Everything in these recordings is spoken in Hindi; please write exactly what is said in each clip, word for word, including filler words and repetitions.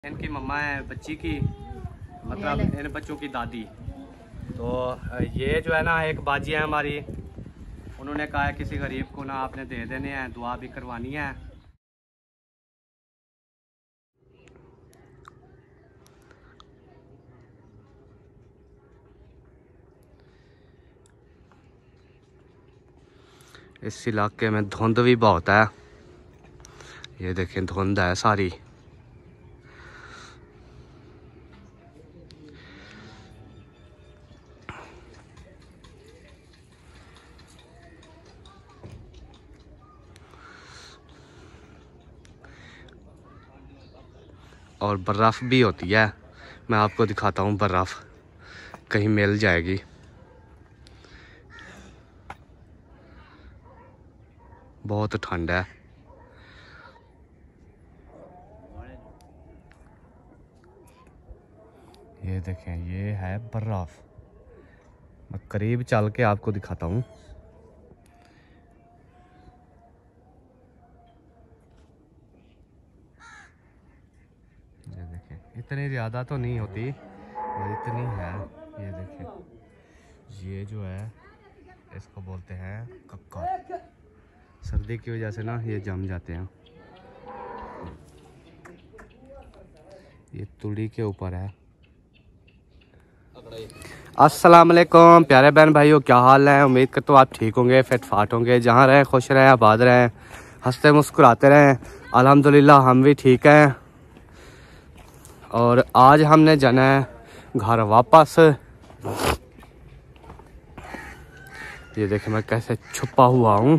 इनकी मम्मा है बच्ची की, मतलब इन बच्चों की दादी। तो ये जो है ना एक बाजी है हमारी, उन्होंने कहा है किसी गरीब को ना आपने दे देने हैं, दुआ भी करवानी है। इस इलाके में धुंध भी बहुत है, ये देखें धुंध है सारी। और बर्फ़ भी होती है, मैं आपको दिखाता हूँ बर्फ़ कहीं मिल जाएगी। बहुत ठंड है। ये देखें ये है बर्फ़, मैं करीब चल के आपको दिखाता हूँ। ये देखें इतनी ज़्यादा तो नहीं होती और इतनी है। ये देखें ये जो है इसको बोलते हैं कक्कर। सर्दी की वजह से ना ये जम जाते हैं। ये तुड़ी के ऊपर है। अस्सलाम वालेकुम प्यारे बहन भाइयों, क्या हाल है? उम्मीद करता हूँ आप ठीक होंगे, फिट फाट होंगे, जहाँ रहें खुश रहें, आबाद रहें, हंसते मुस्कुराते रहें। अल्हम्दुलिल्लाह हम भी ठीक हैं। और आज हमने जाना है घर वापस। ये देखें मैं कैसे छुपा हुआ हूँ।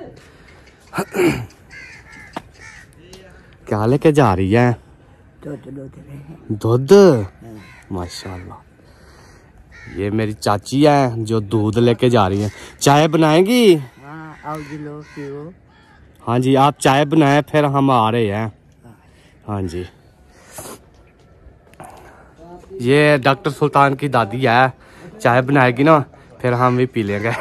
क्या लेके जा रही है? दूध। माशाल्लाह, ये मेरी चाची है जो दूध लेके जा रही है। चाय बनाएंगी? हाँ, आओ जी लो पियो। हाँ जी, आप चाय बनाएं फिर हम आ रहे हैं। हाँ जी, ये डॉक्टर सुल्तान की दादी है, चाय बनाएगी ना फिर हम भी पी लेंगे।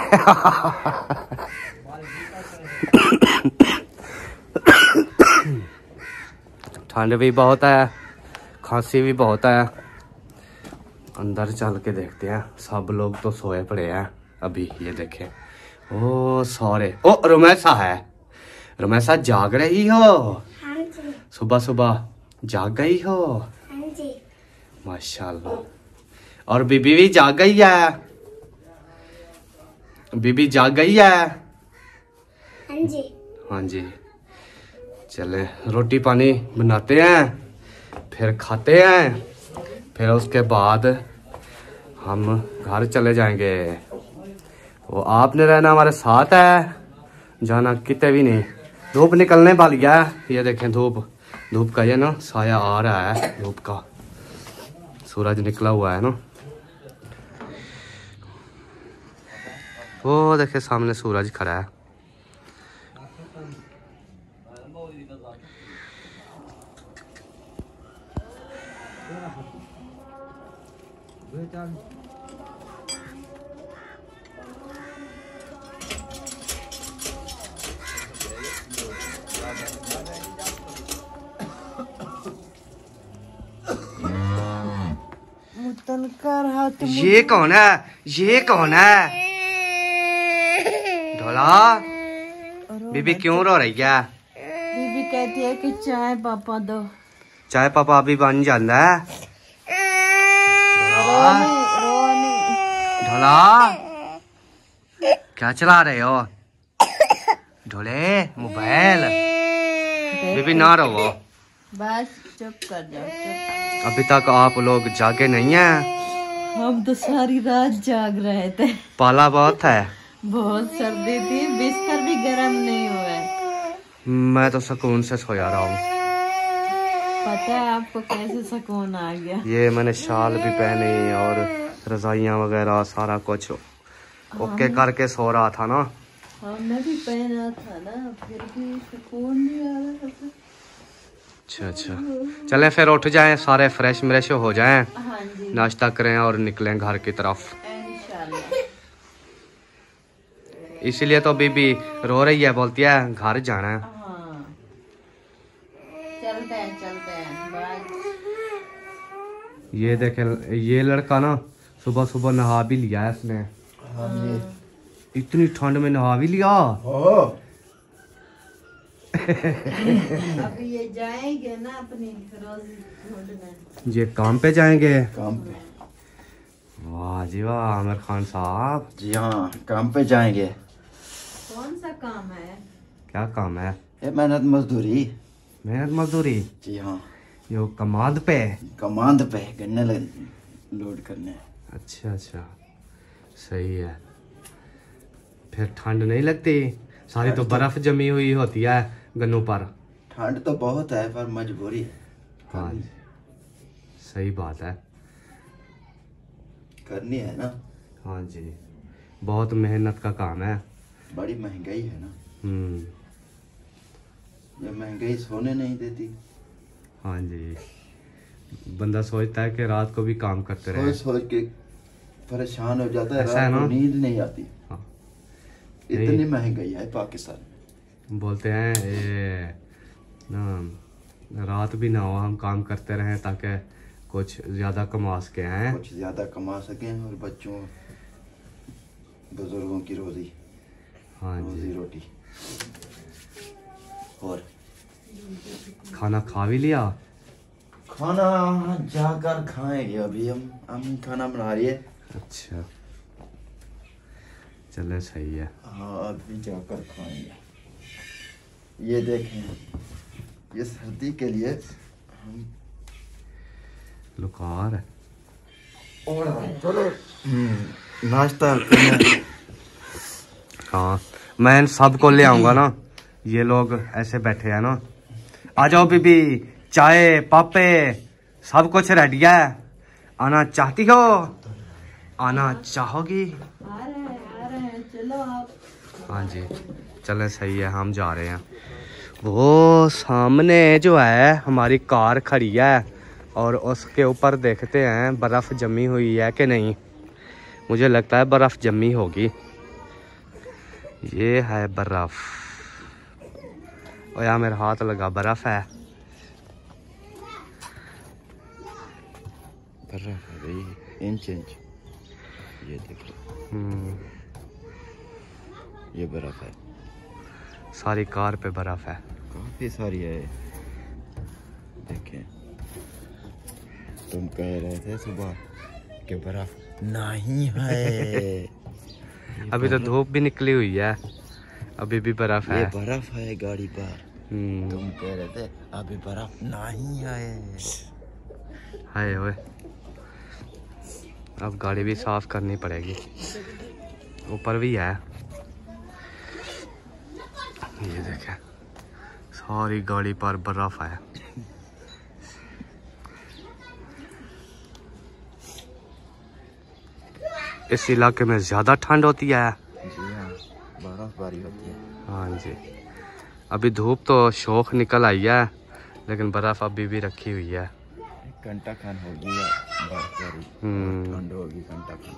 ठंड भी बहुत है, खांसी भी बहुत है। अंदर चल के देखते हैं। सब लोग तो सोए पड़े हैं अभी। ये देखें ओ सॉरे, ओ रुमैसा है। रुमैसा जाग रही हो? हाँ जी। सुबह सुबह जाग गई हो? हाँ जी। माशाल्लाह। और बीबी भी जाग गई है? बीबी जाग गई है? हाँ जी। हाँ जी। चले रोटी पानी बनाते हैं, फिर खाते हैं, फिर उसके बाद हम घर चले जाएंगे। वो आपने रहना हमारे साथ है, जाना कितने भी नहीं। धूप निकलने वाली है, ये देखें धूप धूप का ये ना साया आ रहा है, धूप का सूरज निकला हुआ है ना। वो देखे सामने सूरज खड़ा है। ये कौन है? ये कौन है? ढोला, बीबी क्यों रो रही है? बीबी कहती है कि चाय पापा दो। चाय पापा अभी बन जाता है। ढोला क्या चला रहे हो? ढोले मोबाइल। बीबी ना रो, बस चुप कर जाओ, चुप। अभी तक आप लोग जागे नहीं हैं? हम तो सारी रात जाग रहे थे। पाला बहुत है, बहुत सर्दी थी, बिस्तर भी गर्म नहीं हुआ। मैं तो सुकून से सोया रहा हूँ। पता है आपको कैसे सुकून आ गया? ये मैंने शाल भी पहनी और रजाइयाँ वगैरह सारा कुछ ओके करके सो रहा था ना। हमने भी पहना था ना, फिर भी सुकून नहीं आ रहा था। अच्छा अच्छा, चलें फिर उठ जाएं, सारे फ्रेश म्रेश हो जाएं, हाँ जी। नाश्ता करें और निकलें घर की तरफ। इसीलिए तो बीबी रो रही है, बोलती है घर जाना है। हाँ। चलते हैं चलते हैं। ये देखे, ये लड़का ना सुबह सुबह नहा भी लिया है इसने। हाँ ये इतनी ठंड में नहा भी लिया। अभी ये जाएंगे ना अपनी रोजी ढूंढने। ये काम पे जाएंगे। काम पे। वाह जी वाह आमिर खान साहब। जी हाँ काम पे जाएंगे। कौन सा काम है? क्या काम है? ये मेहनत मजदूरी। मेहनत मजदूरी। जी हाँ यो कमाद पे। कमांद पे गन्ने लोड करने। अच्छा अच्छा सही है। फिर ठंड नहीं लगती? सारी तो बर्फ जमी हुई होती है गन्नों पर। ठंड तो बहुत है पर मजबूरी है। हाँ सही बात है, करनी है ना। हाँ जी बहुत मेहनत का काम है। बड़ी महंगाई है ना। हम्म ये महंगाई सोने नहीं देती। हाँ जी बंदा सोचता है कि रात को भी काम करते रहे। सोच सोच के परेशान हो जाता है, ऐसा है रात को ना? नींद नहीं आती। हाँ इतनी महंगाई है पाकिस्तान में। बोलते हैं ये ना रात भी ना हो हम काम करते रहें ताकि कुछ ज्यादा कमा सके हैं। कुछ ज्यादा कमा सकें और बच्चों बुजुर्गों की रोजी हाँ रोजी जी रोटी। और खाना खा भी लिया? खाना जाकर खाएंगे। अभी हम हम खाना बना रही है। अच्छा चले सही है। हाँ अभी जाकर खाएंगे। ये देखें ये सर्दी के लिए हम लुकार है। और चलो नाश्ता करना। हाँ मैं इन सबको ले आऊंगा ना। ये लोग ऐसे बैठे हैं ना। आ जाओ बीबी, चाय पापे सब कुछ रेडी है। आना चाहती हो? आना चाहोगी? आ रहे हैं आ रहे हैं चलो आप। हाँ जी चले सही है हम जा रहे हैं। वो सामने जो है हमारी कार खड़ी है और उसके ऊपर देखते हैं बर्फ़ जमी हुई है कि नहीं। मुझे लगता है बर्फ़ जमी होगी। ये है बर्फ़। और यहाँ मेरा हाथ लगा बर्फ़ है। बर्फ है भाई इंच इंच। ये देखो हम्म, ये बर्फ है। सारी कार पे बर्फ़ है। काफी सारी है। देखें तुम कह रहे थे सुबह कि बर्फ नहीं है। अभी तो धूप भी निकली हुई है, अभी भी बर्फ़ ये है। बर्फ है गाड़ी पर। हम्म, तुम कह रहे थे अभी बर्फ नहीं है। हाय ओए अब गाड़ी भी साफ करनी पड़ेगी। ऊपर भी है। ये देखें सारी गाड़ी पर बर्फ है। इस इलाके में ज्यादा ठंड होती है। जी हाँ बर्फबारी होती है। हाँ जी अभी धूप तो शोख निकल आई है लेकिन बर्फ अभी भी रखी हुई है। घंटा खान होगी या बर्फबारी हम्म। ठंड होगी घंटा खान।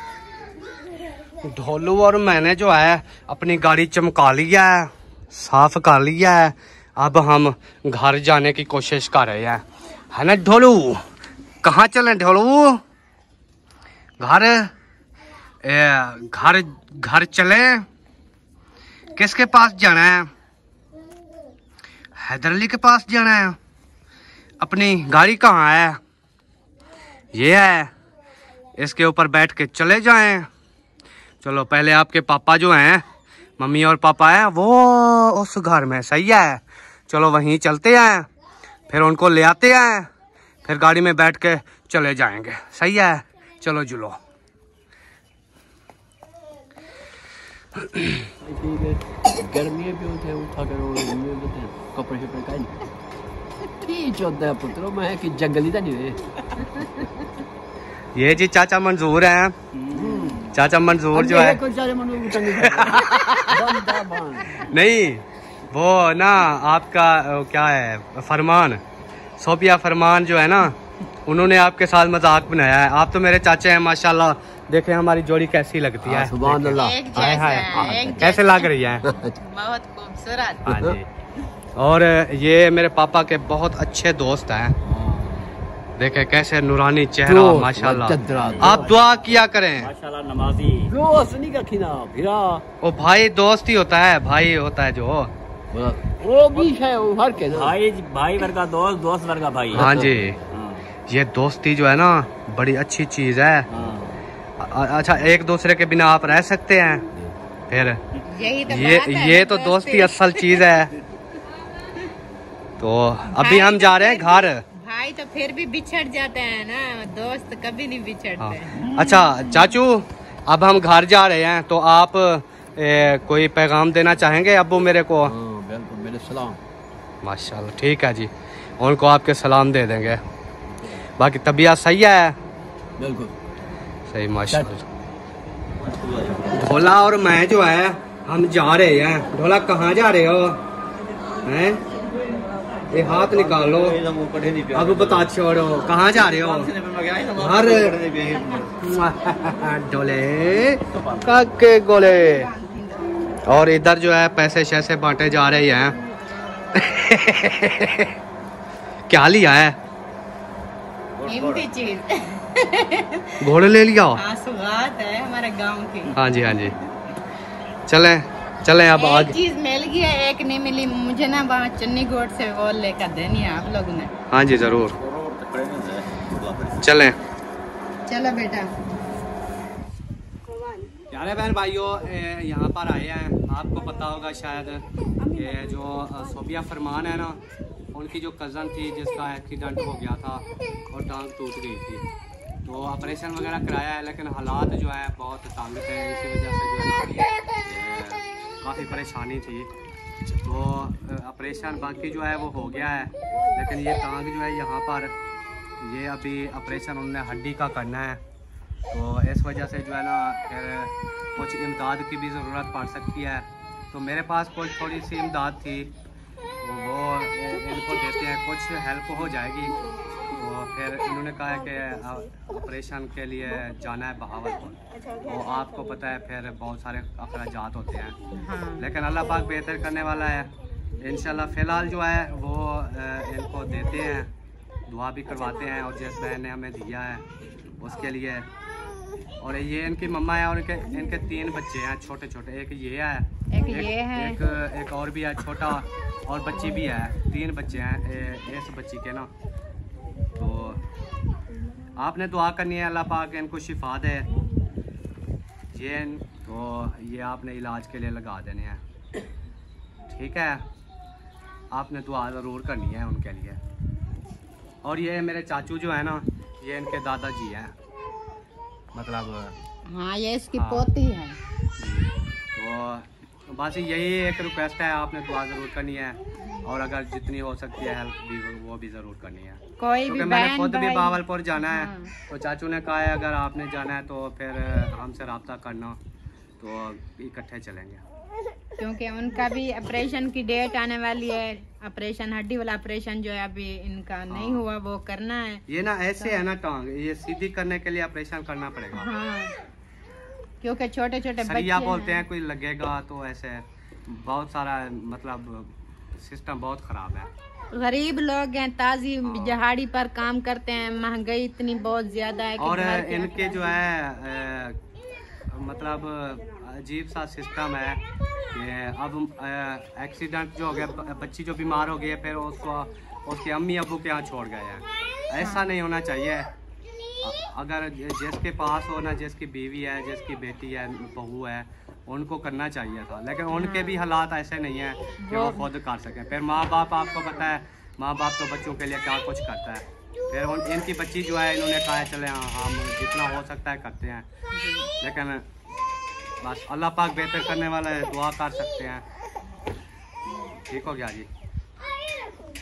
ढोलू और मैंने जो है अपनी गाड़ी चमका लिया है, साफ कर लिया है। अब हम घर जाने की कोशिश कर रहे हैं, है ना ढोलू? कहाँ चले ढोलू? घर ए, घर घर चले? किसके पास जाना है? हैदर अली के पास जाना है? अपनी गाड़ी कहाँ है? ये है, इसके ऊपर बैठ के चले जाएं। चलो पहले आपके पापा जो हैं, मम्मी और पापा हैं वो उस घर में, सही है। चलो वहीं चलते हैं, फिर उनको ले आते हैं, फिर गाड़ी में बैठ के चले जाएंगे, सही है। चलो जुलो। गर्मी भी होते हैं उठा कर कपड़े शपड़े का ठीक होता है पुत्रो। मैं कि जंगली था नहीं रे। ये जी चाचा मंजूर हैं। चाचा मंजूर जो है नहीं वो ना आपका क्या है फरमान, सोफिया फरमान जो है ना, उन्होंने आपके साथ मजाक बनाया है। आप तो मेरे चाचे हैं माशाल्लाह। देखें हमारी जोड़ी कैसी लगती है। सुभान अल्लाह। हाय हाय कैसे लग रही है? बहुत खूबसूरत। हाँ जी। और ये मेरे पापा के बहुत अच्छे दोस्त हैं। देखे कैसे नूरानी चेहरा माशाल्लाह। आप दुआ किया करें माशाल्लाह। नमाजी दोस्त नहीं रखी ना फिरा। ओ भाई दोस्त ही होता है, भाई होता है जो वो भी है वो हर के भाई भाई वर्गा दोस्त दोस्त वर्गा भाई। हाँ जी, ये दोस्ती जो है ना बड़ी अच्छी चीज है। अच्छा एक दूसरे के बिना आप रह सकते हैं, फिर यही तो ये ये तो दोस्ती असल चीज है। तो अभी हम जा रहे हैं घर। भाई तो फिर भी बिछड़ जाते हैं ना, दोस्त कभी नहीं बिछड़ते। हाँ। अच्छा चाचू अब हम घर जा रहे हैं, तो आप ए, कोई पैगाम देना चाहेंगे अब्बू मेरे को? बिल्कुल मेरे सलाम। माशाल्लाह ठीक है जी, उनको आपके सलाम दे देंगे। बाकी तबीयत सही है? बिल्कुल सही माशाल्लाह। ढोला और मैं जो है हम जा रहे हैं। ढोला कहाँ जा रहे हो? हैं ये हाथ निकाल लो। अब बता छोड़ो कहाँ जा रहे हो? घर ढोले काके गोले। और इधर जो है पैसे शैसे बांटे जा रहे हैं। क्या लिया है? चीज घोड़े ले लिया। सौगात है हमारे गांव की। हाँ जी हाँ जी, चलें चलें अब आज। एक चीज मिल गई है, एक नहीं मिली मुझे ना, वहाँ चन्नी गोट से वो लेकर देनी है आप लोगों ने। हाँ जी जरूर, चलें। चलो बेटा। प्यारे बहन भाइयों यहाँ पर आए हैं। आपको पता होगा शायद कि जो सोबिया फरमान है ना, उनकी जो कज़न थी जिसका एक्सीडेंट हो गया था और टांग टूट गई थी, तो ऑपरेशन वगैरह कराया है, लेकिन हालात जो है बहुत तंग थे। इसी वजह से जो है ना काफ़ी परेशानी थी। तो ऑपरेशन बाकी जो है वो हो गया है, लेकिन ये टांग जो है यहाँ पर ये अभी ऑपरेशन उन्होंने हड्डी का करना है। तो इस वजह से जो है ना फिर कुछ इमदाद की भी ज़रूरत पड़ सकती है। तो मेरे पास कुछ थोड़ी सी इमदाद थी, तो वो इनको देते हैं, कुछ हेल्प हो जाएगी। तो फिर इन्होंने कहा है कि ऑपरेशन के लिए जाना है बहावलपुर। तो आपको पता है फिर बहुत सारे अखराजात होते हैं। हाँ। लेकिन अल्लाह पाक बेहतर करने वाला है इंशाल्लाह। फ़िलहाल जो है वो इनको देते हैं, दुआ भी करवाते हैं, और जिस बहन ने हमें दिया है उसके लिए। और ये इनकी मम्मा है, और इनके इनके तीन बच्चे हैं छोटे छोटे। एक ये है, एक, एक ये है, एक, एक और भी है छोटा, और बच्ची भी है। तीन बच्चे हैं इस बच्ची के ना। तो आपने दुआ करनी है अल्लाह पाक इनको शिफा दे। ये तो ये आपने इलाज के लिए लगा देने हैं, ठीक है? आपने दुआ ज़रूर करनी है उनके लिए। और ये मेरे चाचू जो है ना, ये इनके दादाजी हैं, मतलब हाँ ये इसकी हाँ, पोती है। तो बस यही एक रिक्वेस्ट है, आपने दुआ ज़रूर करनी है, और अगर जितनी हो सकती है हेल्प भी वो भी ज़रूर करनी है। कोई भी मैंने खुद भी बहावलपुर जाना है। हाँ। तो चाचू ने कहा है अगर आपने जाना है तो फिर हमसे रब्ता करना, तो इकट्ठे चलेंगे, क्योंकि उनका भी ऑपरेशन की डेट आने वाली है। ऑपरेशन हड्डी वाला ऑपरेशन जो है अभी इनका नहीं हाँ। हुआ, वो करना है। ये ना ऐसे तो, है ना टांग, ये सीधी करने के लिए ऑपरेशन करना पड़ेगा। हाँ, क्योंकि छोटे छोटे बच्चे बोलते हैं कोई लगेगा, तो ऐसे बहुत सारा मतलब सिस्टम बहुत खराब है। गरीब लोग हैं, ताजी जहाड़ी पर काम करते हैं, महंगाई इतनी बहुत ज्यादा है कि और इनके जो है आ, मतलब अजीब सा सिस्टम है कि अब एक्सीडेंट जो हो गया, बच्ची जो बीमार हो गई है, फिर उसको उसके अम्मी अबू के यहाँ छोड़ गए हैं। ऐसा हाँ। नहीं होना चाहिए। अगर जिसके पास हो ना, जिसकी बीवी है, जिसकी बेटी है, बहू है, उनको करना चाहिए था, लेकिन उनके भी हालात ऐसे नहीं है कि वो खुद कर सकें। फिर माँ बाप, आपको पता है माँ बाप तो बच्चों के लिए क्या कुछ करता है। फिर उन इनकी बच्ची जो है, इन्होंने कहा है चले हाँ हम जितना हो सकता है करते हैं, लेकिन बस अल्लाह पाक बेहतर करने वाला है, दुआ कर सकते हैं। ठीक हो गया जी।